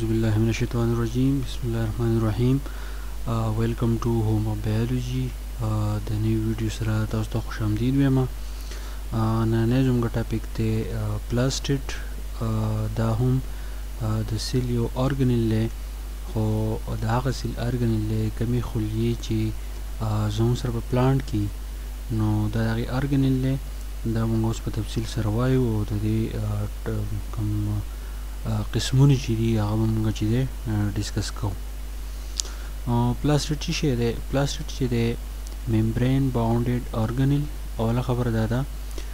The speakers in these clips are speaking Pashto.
بالله من الشیطان الرجیم بسم الله الرحمن الرحیم ویلکم ټو هوم اف بایولوژي د نوې ویډیو سره تاسو ته خوش آمدید وایم نننی زموږ ټاپک دی پلاستیډ دا هم د سیل یو ارګنیل دی خو د هغه سیل ارګنیل دی کمې خلیې چې زموږ سره په پلانټ کې نو دا د هغې ارګنیل دی دا موږ اوس په تفصیل سره وایو او د دې کوم قسمونه چې دي هغه به موږ چې دی ډسکس کوو پلاستیډ څه شی دی پلاستیډ چې دی ممبرین باونډډ ارګنیل اوله خبره دا ده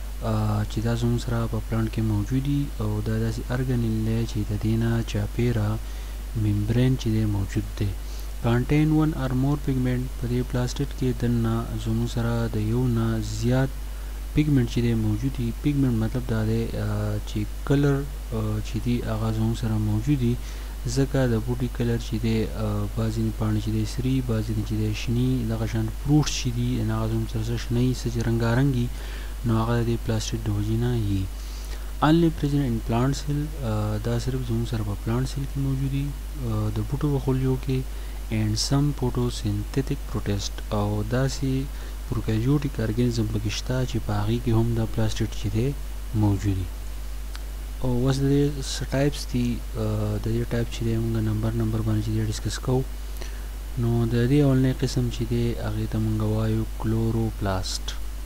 چې دا زموږ سره په پلانټ کې موجود دي او دا داسې ارګنیل دی چې د دې نه چاپیره ممبرین چې دی موجود دی contain one or more pigment په دې پلاستیډ کې دننه زموږ سره د یو نه زیات پیګمنټ چې دی موجود دي پیګمنټ مطلب دا دی چې کلر چې دی هغه زموږ سره موجود دي ځکه د بوټي کلر چې دی بعضې پاڼې چې دی سري بعضې چې دی شني دغه شان فروټس چې دي هغه زموږ سره څه شنه څه چې رنګارنګ وي نو هغه د دې پلاستیډ د وجې نه وي only present in plant cell دا صرف زموږ سره په پلانټ سیل کې موجود دي د بوټو په خلیو کې and some photosynthetic protist او داسې پروکاریوټیک ارګانیزم پکې شته چې په هغې کې هم دا پلاستیډ چې دی موجود دي او اوس د دې څه ټایپس دي د دې ټایپ چې دی موږ نمبر باندې چې دی ډسکس کوو نو د دې اولنی قسم چې دی هغې ته موږ وایو کلوروپلاست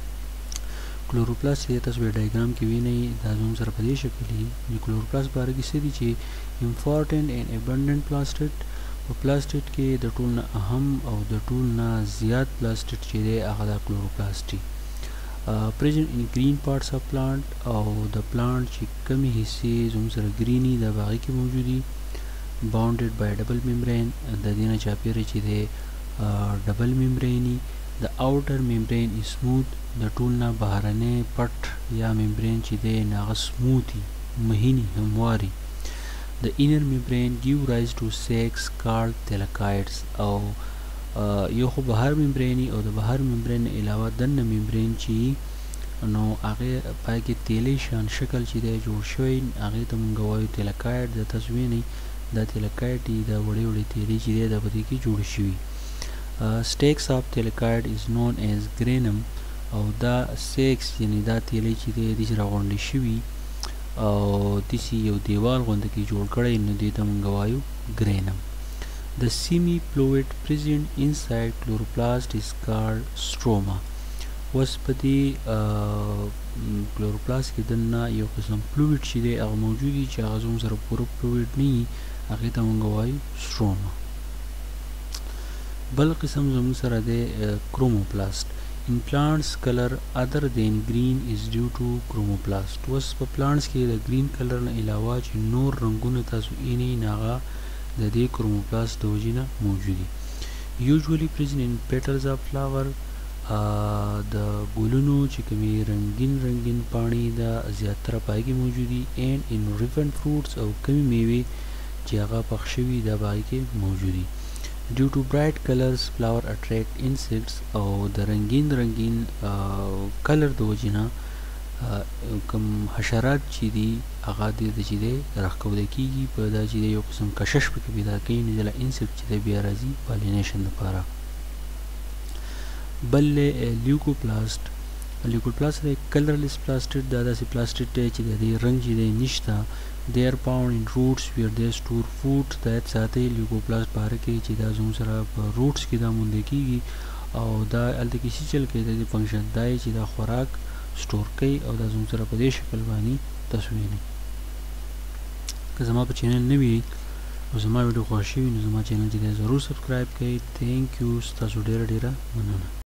کلوروپلاست چې دی تاسو به ډایګرام کې وینئ دا زموږ سره په دې شکل وي د کلوروپلاست باره کې څه دي چې امپارټنټ اینډ ابنډنټ پلاستیډ په پلاستیډ کې د ټول نه اهم او د ټول نه زیات پلاستیډ چې دی هغه د کلوروپلاست دي present in green parts of plant او د پلانټ چې کمې حصې زموږ سره ګریني دا په هغې کې موجود دي bounded by double membrane د دې نه چاپیره چې دی ډبل ممبریني د outer membrane is smooth د ټول نه بهرنی پټ یا ممبرین چې دی هغه سموتي مهینی همواري The inner membrane give rise to sacs called thylakoids او یو خو بهر ممبریني او د بهر ممبرین علاوه دننه ممبرین چې نو هغې پای کې تیلی شان شکل چې دی جوړ شوی هغې ته موږ وایو تیلکاید د تاسو وینئ دا تیلکاید دي دا وړې وړې تیلې چې دی دا په دې کې جوړې شوي سټیکس آف تیلکاید از نون ایز ګرینم او دا سیکس یعنې دا تیلی چې دی داسې راغونډې شوي او داسې یو دیوال غونده کې جوړ کړی نو دې ته موږ وایو ګرینم The semi-fluid present inside chloroplast is called stroma. اوس په دې کلوروپلاست کې دننه یو قسم فلویډ چې دی هغه موجود دي چې هغه زموږ سره پوره فلویډ نه وي هغې ته موږ وایو سټروما بل قسم زموږ سره دی کروموپلاست In plants color other than green is due to chromoplast. اوس په پلانټس کې د ګرین کلر نه علاوه چې نور رنګونه تاسو وینئ نو هغه د دې کروموپلاست د وجې نه موجود دي usually present in petals of flower د ګلونو چې کومې رنګین پاڼې د زیاتره پای کې موجود دي and in ripened fruits او کمې میوې چې هغه پخ شوي دا په هغې کې موجود دي due to bright colors flower attract insects او د رنګین کلر د وجې نه کوم حشرات چې دي هغه د چې دی راښکوده کېږي په دا چې دی یو قسم کشش پکې پیدا کوي نو دله انسیکټ چې دی بیا راځي پالینیشن لپاره بل لیوکوپلاست دی کلرلیس پلاستیډ دا داسې پلاستیډ دی چې د دې رنګ چې دی نشته they are found in roots where they store food دا یاد ساتئ لیوکوپلاست باره کې چې دا زموږ سره په روټس کې دا موندې کېږي او دا هلته کې څه چل کوي د دې فنکشن دا یې چې دا خوراک سټور کوي او دا زموږ سره په دې شکل باندې تاسو وینئ که زما په چینل نه وي او زما ویډیو خوښ شوي نو زما چینل چې دی ضرور سبسکرایب کړئ تھینک یو ستاسو ډېره مننه